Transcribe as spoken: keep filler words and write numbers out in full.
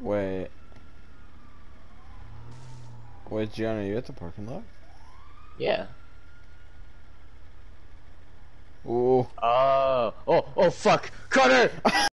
Wait. Wait, Gianni, are you at the parking lot? Yeah. Ooh. Oh. Oh. Oh. Fuck. Connor.